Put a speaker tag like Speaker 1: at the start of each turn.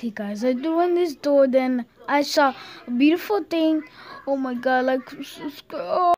Speaker 1: Okay, guys, I opened this door. Then I saw a beautiful thing. Oh my god, like,